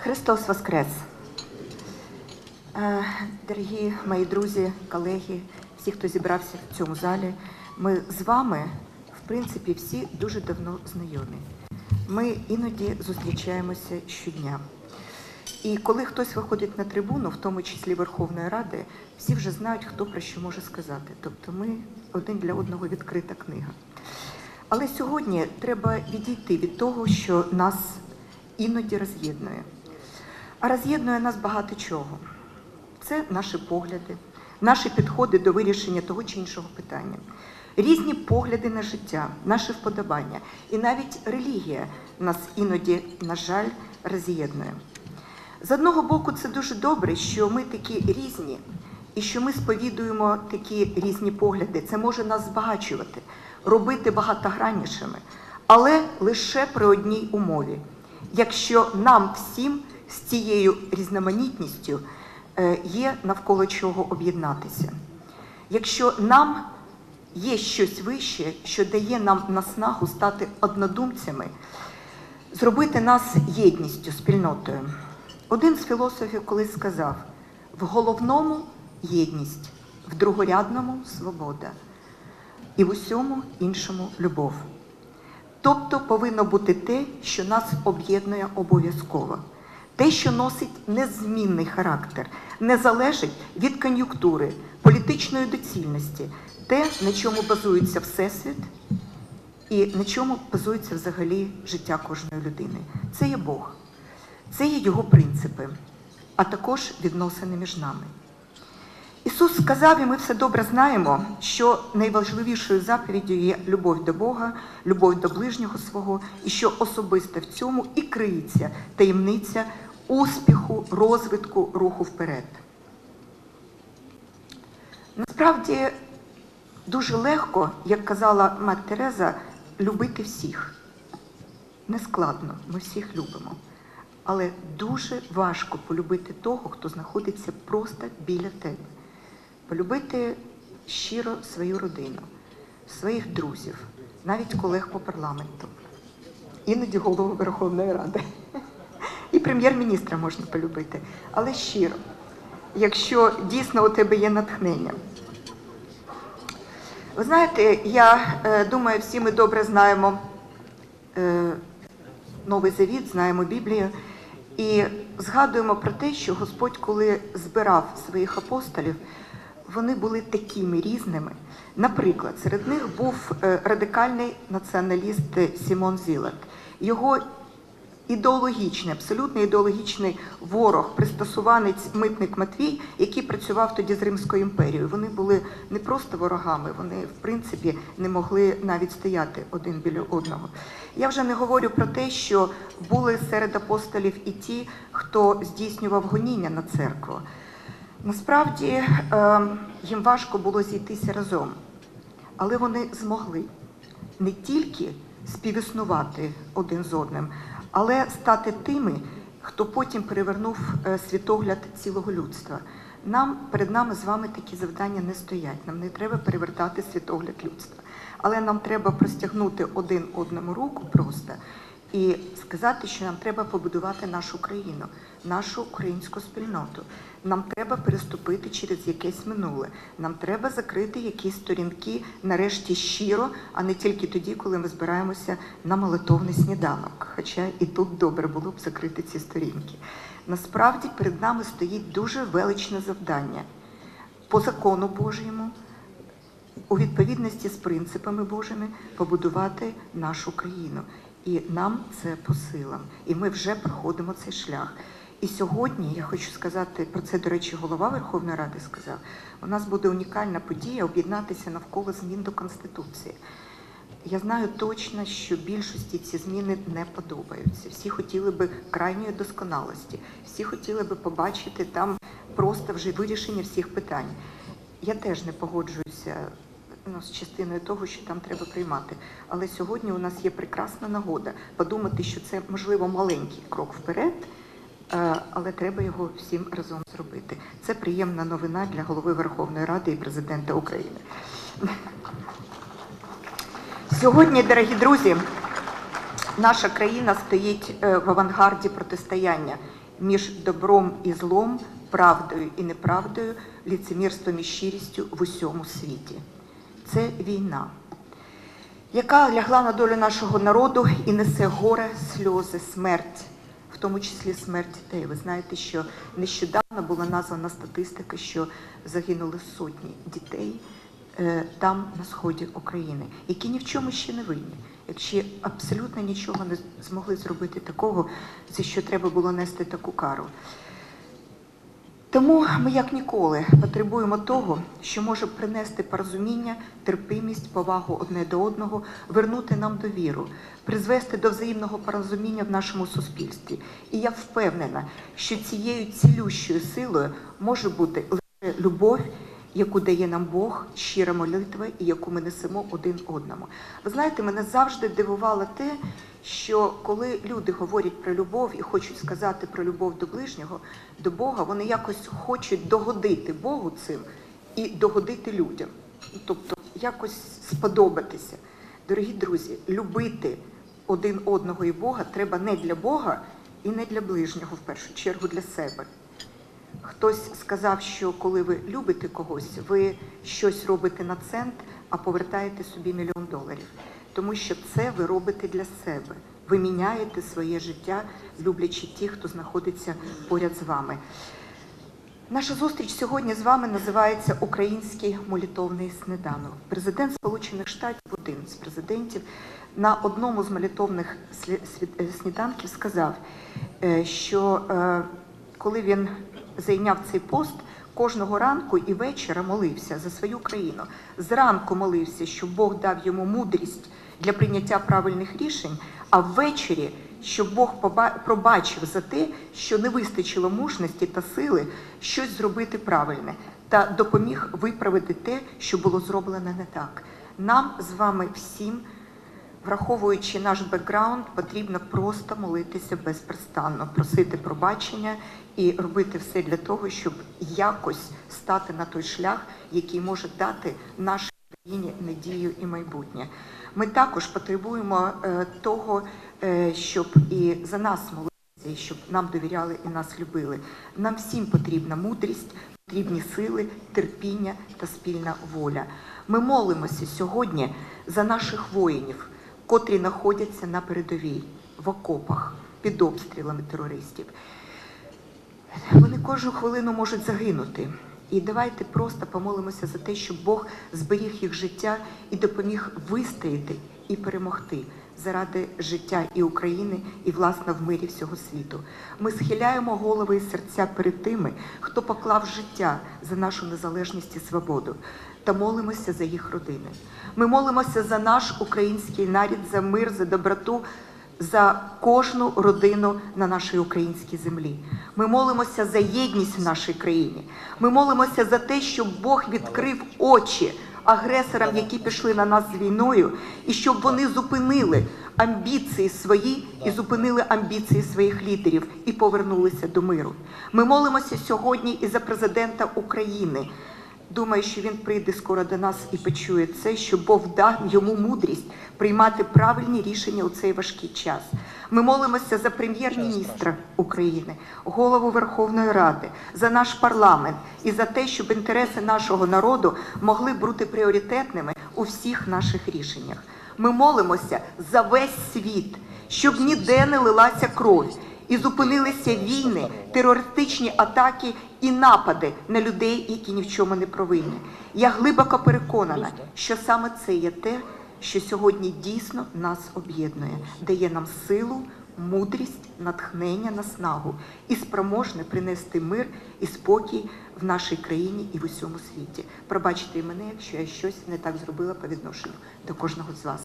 Христос Воскрес! Дорогі мої друзі, колеги, всі, хто зібрався в цьому залі, ми з вами, в принципі, всі дуже давно знайомі. Ми іноді зустрічаємося щодня. І коли хтось виходить на трибуну, в тому числі Верховної Ради, всі вже знають, хто про що може сказати. Тобто ми один для одного відкрита книга. Але сьогодні треба відійти від того, що нас іноді роз'єднує. А роз'єднує нас багато чого. Це наші погляди, наші підходи до вирішення того чи іншого питання. Різні погляди на життя, наші вподобання. І навіть релігія нас іноді, на жаль, роз'єднує. З одного боку, це дуже добре, що ми такі різні, і що ми сповідуємо такі різні погляди. Це може нас збагачувати, робити багатограннішими, але лише при одній умові. Якщо нам всім з цією різноманітністю є навколо чого об'єднатися. Якщо нам є щось вище, що дає нам наснагу стати однодумцями, зробити нас єдністю, спільнотою. Один з філософів колись сказав: в головному – єдність, в другорядному – свобода, і в усьому іншому – любов. Тобто повинно бути те, що нас об'єднує обов'язково. Те, що носить незмінний характер, не залежить від кон'юнктури, політичної доцільності, те, на чому базується Всесвіт і на чому базується взагалі життя кожної людини. Це є Бог, це є Його принципи, а також відносини між нами. Ісус сказав, і ми все добре знаємо, що найважливішою заповіддю є любов до Бога, любов до ближнього свого, і що особисто в цьому і криється таємниця успіху, розвитку, руху вперед. Насправді, дуже легко, як казала мати Тереза, любити всіх. Нескладно, ми всіх любимо. Але дуже важко полюбити того, хто знаходиться просто біля тебе. Полюбити щиро свою родину, своїх друзів, навіть колег по парламенту, іноді голову Верховної Ради. І прем'єр-міністра можна полюбити, але щиро, якщо дійсно у тебе є натхнення. Ви знаєте, я думаю, всі ми добре знаємо Новий Завіт, знаємо Біблію, і згадуємо про те, що Господь, коли збирав своїх апостолів, вони були такими різними. Наприклад, серед них був радикальний націоналіст Сімон Зілет. Його ідеологічний, абсолютно ідеологічний ворог, пристосуванець митник Матвій, який працював тоді з Римською імперією. Вони були не просто ворогами, вони, в принципі, не могли навіть стояти один біля одного. Я вже не говорю про те, що були серед апостолів і ті, хто здійснював гоніння на церкву. Насправді, їм важко було зійтися разом, але вони змогли не тільки співіснувати один з одним, але стати тими, хто потім перевернув світогляд цілого людства. Перед нами з вами такі завдання не стоять. Нам не треба перевертати світогляд людства. Але нам треба простягнути один одному руку просто і сказати, що нам треба побудувати нашу країну, нашу українську спільноту. Нам треба переступити через якесь минуле. Нам треба закрити якісь сторінки, нарешті щиро, а не тільки тоді, коли ми збираємося на молитовний сніданок. Хоча і тут добре було б закрити ці сторінки. Насправді перед нами стоїть дуже величне завдання. По закону Божому, у відповідності з принципами Божими, побудувати нашу країну. І нам це по силам. І ми вже проходимо цей шлях. І сьогодні, я хочу сказати, про це, до речі, голова Верховної Ради сказав, у нас буде унікальна подія об'єднатися навколо змін до Конституції. Я знаю точно, що більшості ці зміни не подобаються. Всі хотіли би крайньої досконалості, всі хотіли би побачити там просто вже вирішення всіх питань. Я теж не погоджуюся з частиною того, що там треба приймати. Але сьогодні у нас є прекрасна нагода подумати, що це, можливо, маленький крок вперед, але треба його всім разом зробити. Це приємна новина для голови Верховної Ради і президента України. Сьогодні, дорогі друзі, наша країна стоїть в авангарді протистояння між добром і злом, правдою і неправдою, лицемірством і щирістю в усьому світі. Це війна, яка лягла на долю нашого народу і несе горе, сльози, смерть, в тому числі смерть дітей. Ви знаєте, що нещодавно була названа статистика, що загинули сотні дітей там, на сході України, які ні в чому ще не винні, які абсолютно нічого не змогли зробити такого, за що треба було нести таку кару. Тому ми, як ніколи, потребуємо того, що може принести порозуміння, терпимість, повагу одне до одного, вернути нам довіру, призвести до взаємного порозуміння в нашому суспільстві. І я впевнена, що цією цілющою силою може бути лише любов, яку дає нам Бог, щира молитва і яку ми несемо один одному. Ви знаєте, мене завжди дивувало те, що коли люди говорять про любов і хочуть сказати про любов до ближнього, до Бога, вони якось хочуть догодити Богу цим і догодити людям. Тобто якось сподобатися. Дорогі друзі, любити один одного і Бога треба не для Бога і не для ближнього, в першу чергу для себе. Хтось сказав, що коли ви любите когось, ви щось робите на цент, а повертаєте собі $1 мільйон. Тому що це ви робите для себе. Ви міняєте своє життя, люблячи тих, хто знаходиться поряд з вами. Наша зустріч сьогодні з вами називається «Український молитовний сніданок». Президент Сполучених Штатів, один з президентів, на одному з молитовних сніданків сказав, що коли він зайняв цей пост, кожного ранку і вечора молився за свою країну. Зранку молився, щоб Бог дав йому мудрість для прийняття правильних рішень, а ввечері, щоб Бог пробачив за те, що не вистачило мужності та сили щось зробити правильне, та допоміг виправити те, що було зроблено не так. Нам з вами всім, враховуючи наш бекграунд, потрібно просто молитися безперестанно, просити пробачення і робити все для того, щоб якось стати на той шлях, який може дати нашій країні надію і майбутнє. Ми також потребуємо того, щоб і за нас молилися, і щоб нам довіряли і нас любили. Нам всім потрібна мудрість, потрібні сили, терпіння та спільна воля. Ми молимося сьогодні за наших воїнів, котрі знаходяться на передовій, в окопах, під обстрілами терористів. Вони кожну хвилину можуть загинути. І давайте просто помолимося за те, щоб Бог зберіг їх життя і допоміг вистояти і перемогти заради життя і України, і, власне, в мирі всього світу. Ми схиляємо голови і серця перед тими, хто поклав життя за нашу незалежність і свободу, та молимося за їх родини. Ми молимося за наш український народ, за мир, за доброту, за кожну родину на нашій українській землі. Ми молимося за єдність в нашій країні. Ми молимося за те, щоб Бог відкрив очі агресорам, які пішли на нас з війною, і щоб вони зупинили амбіції свої і зупинили амбіції своїх лідерів і повернулися до миру. Ми молимося сьогодні і за президента України. Думаю, що він прийде скоро до нас і почує це, що Бог дав йому мудрість приймати правильні рішення у цей важкий час. Ми молимося за прем'єр-міністра України, голову Верховної Ради, за наш парламент і за те, щоб інтереси нашого народу могли бути пріоритетними у всіх наших рішеннях. Ми молимося за весь світ, щоб ніде не лилася кров і зупинилися війни, терористичні атаки і напади на людей, які ні в чому не провинні. Я глибоко переконана, що саме це є те, що сьогодні дійсно нас об'єднує, дає нам силу, мудрість, натхнення, наснагу і спроможне принести мир і спокій в нашій країні і в усьому світі. Пробачте і мене, якщо я щось не так зробила по відношенню до кожного з вас.